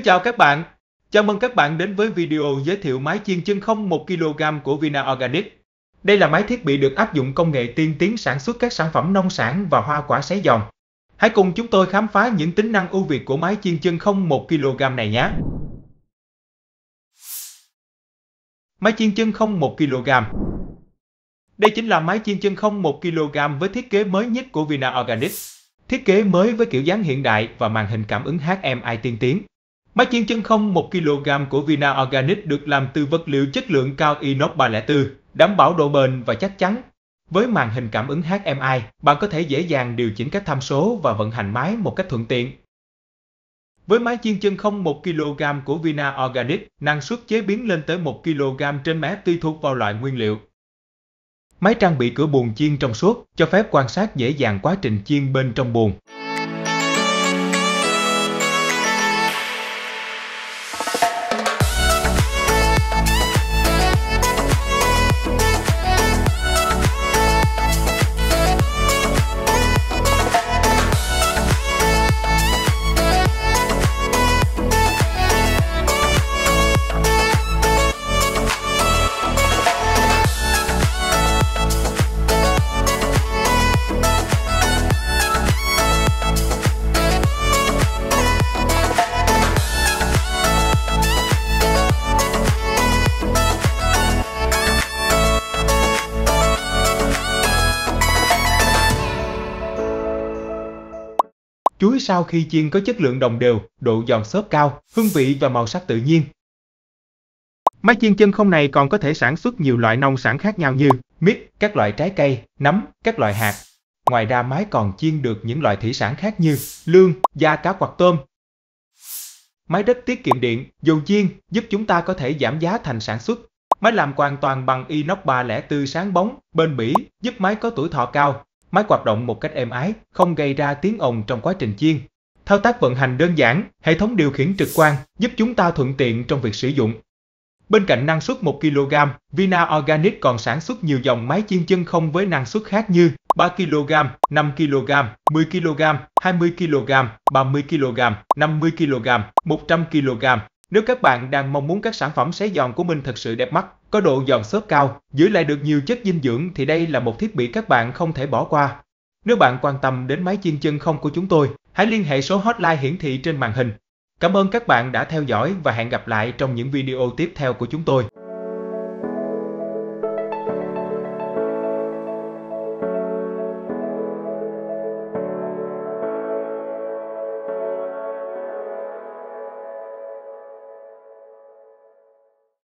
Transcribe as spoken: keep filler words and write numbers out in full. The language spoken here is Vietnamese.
Xin chào các bạn, chào mừng các bạn đến với video giới thiệu máy chiên chân không một ki lô gam của Vina Organic. Đây là máy thiết bị được áp dụng công nghệ tiên tiến sản xuất các sản phẩm nông sản và hoa quả sấy giòn. Hãy cùng chúng tôi khám phá những tính năng ưu việt của máy chiên chân không một ki lô gam này nhé. Máy chiên chân không một ki lô gam. Đây chính là máy chiên chân không một ki lô gam với thiết kế mới nhất của Vina Organic. Thiết kế mới với kiểu dáng hiện đại và màn hình cảm ứng H M I tiên tiến. Máy chiên chân không một ki lô gam của Vina Organic được làm từ vật liệu chất lượng cao inox ba không bốn, đảm bảo độ bền và chắc chắn. Với màn hình cảm ứng H M I, bạn có thể dễ dàng điều chỉnh các tham số và vận hành máy một cách thuận tiện. Với máy chiên chân không một ki lô gam của Vina Organic, năng suất chế biến lên tới một ki lô gam trên mét tùy thuộc vào loại nguyên liệu. Máy trang bị cửa buồng chiên trong suốt, cho phép quan sát dễ dàng quá trình chiên bên trong buồng. Chuối sau khi chiên có chất lượng đồng đều, độ giòn xốp cao, hương vị và màu sắc tự nhiên. Máy chiên chân không này còn có thể sản xuất nhiều loại nông sản khác nhau như mít, các loại trái cây, nấm, các loại hạt. Ngoài ra máy còn chiên được những loại thủy sản khác như lươn, da cá hoặc tôm. Máy rất tiết kiệm điện, dầu chiên, giúp chúng ta có thể giảm giá thành sản xuất. Máy làm hoàn toàn bằng inox ba không bốn sáng bóng, bền bỉ, giúp máy có tuổi thọ cao. Máy hoạt động một cách êm ái, không gây ra tiếng ồn trong quá trình chiên. Thao tác vận hành đơn giản, hệ thống điều khiển trực quan, giúp chúng ta thuận tiện trong việc sử dụng. Bên cạnh năng suất một ki lô gam, Vina Organic còn sản xuất nhiều dòng máy chiên chân không với năng suất khác như ba ki lô gam, năm ki lô gam, mười ki lô gam, hai mươi ki lô gam, ba mươi ki lô gam, năm mươi ki lô gam, một trăm ki lô gam. Nếu các bạn đang mong muốn các sản phẩm sấy giòn của mình thật sự đẹp mắt, có độ giòn xốp cao, giữ lại được nhiều chất dinh dưỡng thì đây là một thiết bị các bạn không thể bỏ qua. Nếu bạn quan tâm đến máy chiên chân không của chúng tôi, hãy liên hệ số hotline hiển thị trên màn hình. Cảm ơn các bạn đã theo dõi và hẹn gặp lại trong những video tiếp theo của chúng tôi.